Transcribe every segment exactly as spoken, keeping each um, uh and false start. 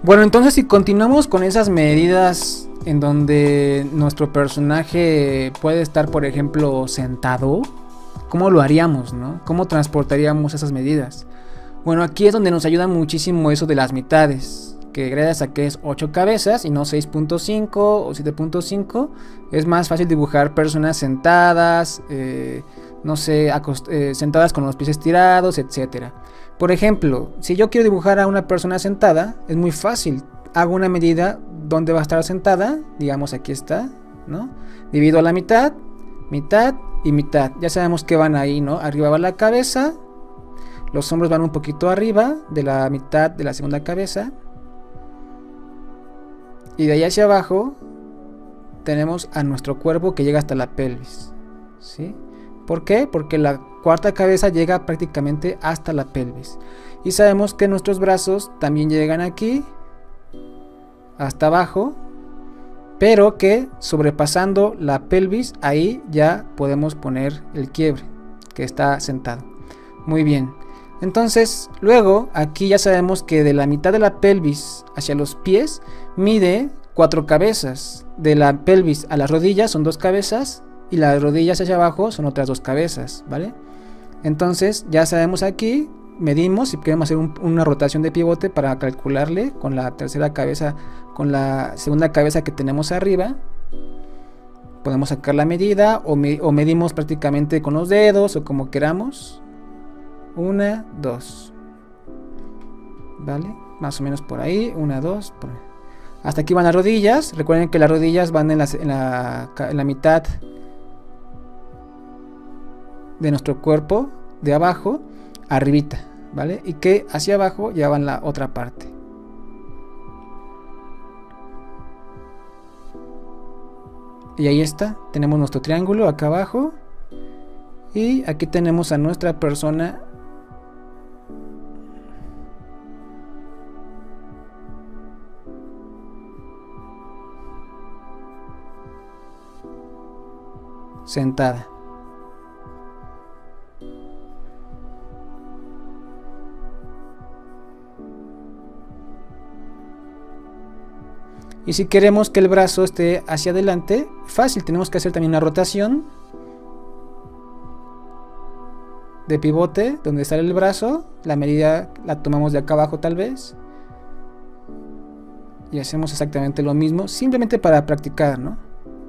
Bueno, entonces si continuamos con esas medidas en donde nuestro personaje puede estar, por ejemplo, sentado, ¿cómo lo haríamos, no? ¿Cómo transportaríamos esas medidas? Bueno, aquí es donde nos ayuda muchísimo eso de las mitades, que gracias a que es ocho cabezas y no seis punto cinco o siete punto cinco, es más fácil dibujar personas sentadas, eh, no sé, eh, sentadas con los pies estirados, etcétera. Por ejemplo, si yo quiero dibujar a una persona sentada, es muy fácil. Hago una medida donde va a estar sentada, digamos aquí está, ¿no? Divido a la mitad, mitad y mitad. Ya sabemos que van ahí, ¿no? Arriba va la cabeza, los hombros van un poquito arriba de la mitad de la segunda cabeza. Y de ahí hacia abajo tenemos a nuestro cuerpo que llega hasta la pelvis, ¿sí? ¿Por qué? Porque la cuarta cabeza llega prácticamente hasta la pelvis. Y sabemos que nuestros brazos también llegan aquí, hasta abajo, pero que sobrepasando la pelvis, ahí ya podemos poner el quiebre, que está sentado. Muy bien. Entonces, luego, aquí ya sabemos que de la mitad de la pelvis hacia los pies, mide cuatro cabezas. De la pelvis a las rodillas son dos cabezas, y las rodillas hacia abajo son otras dos cabezas, ¿vale? Entonces ya sabemos aquí, medimos si queremos hacer un, una rotación de pivote para calcularle con la tercera cabeza, con la segunda cabeza que tenemos arriba. Podemos sacar la medida o, me, o medimos prácticamente con los dedos o como queramos. Una, dos, ¿vale? Más o menos por ahí, una, dos, por ahí. Hasta aquí van las rodillas. Recuerden que las rodillas van en la, en la, en la mitad de nuestro cuerpo, de abajo arribita, ¿vale? Y que hacia abajo ya van la otra parte. Y ahí está, tenemos nuestro triángulo acá abajo. Y aquí tenemos a nuestra persona sentada. Y si queremos que el brazo esté hacia adelante, fácil, tenemos que hacer también una rotación de pivote, donde sale el brazo, la medida la tomamos de acá abajo tal vez. Y hacemos exactamente lo mismo, simplemente para practicar, ¿no?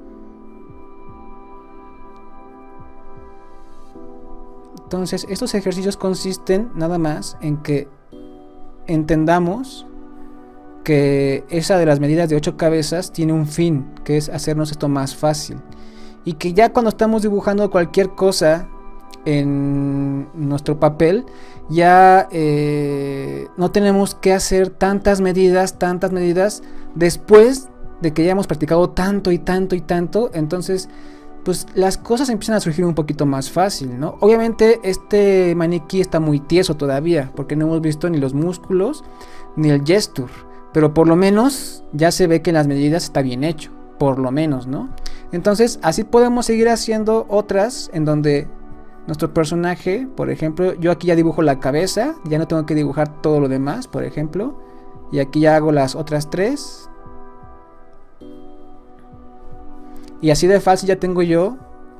Entonces, estos ejercicios consisten nada más en que entendamos que esa de las medidas de ocho cabezas tiene un fin, que es hacernos esto más fácil. Y que ya cuando estamos dibujando cualquier cosa en nuestro papel, ya eh, no tenemos que hacer tantas medidas, tantas medidas, después de que ya hemos practicado tanto y tanto y tanto. Entonces, pues las cosas empiezan a surgir un poquito más fácil, ¿no? Obviamente este maniquí está muy tieso todavía, porque no hemos visto ni los músculos, ni el gesture. Pero por lo menos ya se ve que en las medidas está bien hecho, por lo menos, ¿no? Entonces así podemos seguir haciendo otras en donde nuestro personaje, por ejemplo, yo aquí ya dibujo la cabeza, ya no tengo que dibujar todo lo demás, por ejemplo. Y aquí ya hago las otras tres. Y así de fácil ya tengo yo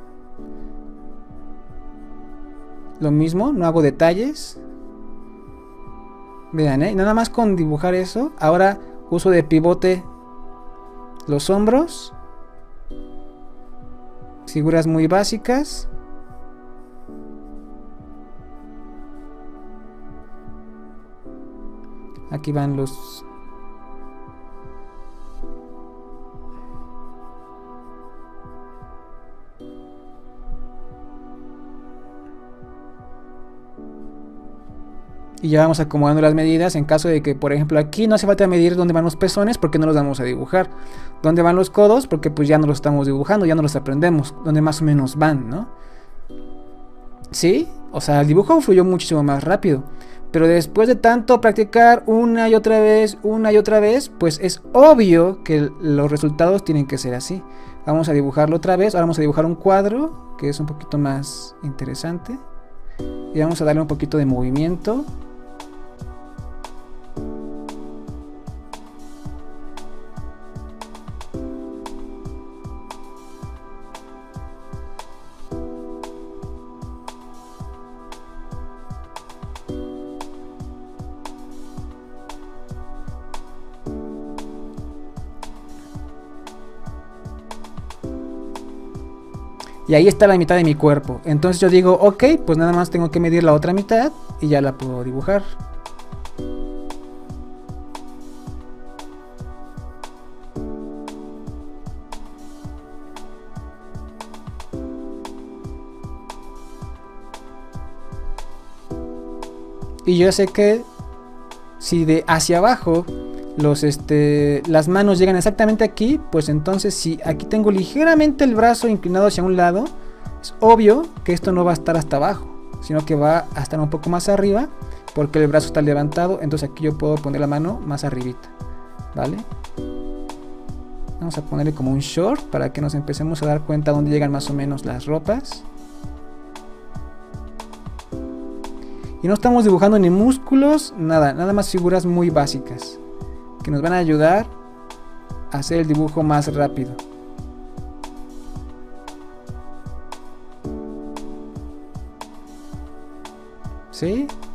lo mismo, no hago detalles. Vean, ¿eh? Nada más con dibujar eso. Ahora uso de pivote los hombros. Figuras muy básicas. Aquí van los... Y ya vamos acomodando las medidas en caso de que, por ejemplo, aquí no hace falta medir dónde van los pezones porque no los vamos a dibujar. Dónde van los codos porque pues ya no los estamos dibujando, ya no los aprendemos. Dónde más o menos van, ¿no? ¿Sí? O sea, el dibujo fluyó muchísimo más rápido. Pero después de tanto practicar una y otra vez, una y otra vez, pues es obvio que los resultados tienen que ser así. Vamos a dibujarlo otra vez. Ahora vamos a dibujar un cuadro que es un poquito más interesante. Y vamos a darle un poquito de movimiento. y ahí está la mitad de mi cuerpo. Entonces yo digo, ok, pues nada más tengo que medir la otra mitad y ya la puedo dibujar. Y yo sé que si de hacia abajo los, este, las manos llegan exactamente aquí, pues entonces si aquí tengo ligeramente el brazo inclinado hacia un lado, es obvio que esto no va a estar hasta abajo, sino que va a estar un poco más arriba, porque el brazo está levantado. Entonces aquí yo puedo poner la mano más arribita, ¿vale? Vamos a ponerle como un short para que nos empecemos a dar cuenta dónde llegan más o menos las ropas. Y no estamos dibujando ni músculos, nada, nada más figuras muy básicas que nos van a ayudar a hacer el dibujo más rápido. ¿Sí?